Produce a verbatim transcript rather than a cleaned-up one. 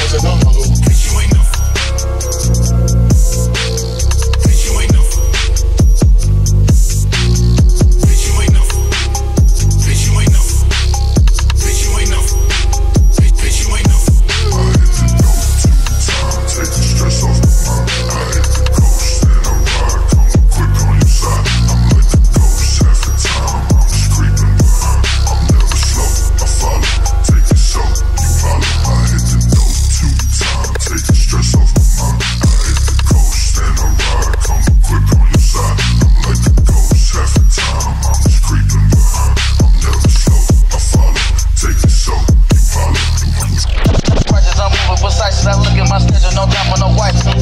cause I'm a little bitch, you ain't nothing. Bitch, you ain't nothing. Bitch, you ain't nothing. Bitch, you ain't nothing. Bitch, you ain't nothing. Bitch, bitch, you ain't nothing. I hit the dope two times, take the stress off my mind. I hit the coast and I ride, come quick on your side. I'm like the ghost half the time, I'm just creeping behind. I'm never slow, I follow, take it so, you follow. I hit the dope two times, take the stress off my mind. I hit the coast and I ride, come quick on your side. I'm like the ghost half the time, I'm just creeping behind. I'm never slow, I follow, take it so, you follow. Prices I'm moving precise as I look at my schedule, no time for no whites.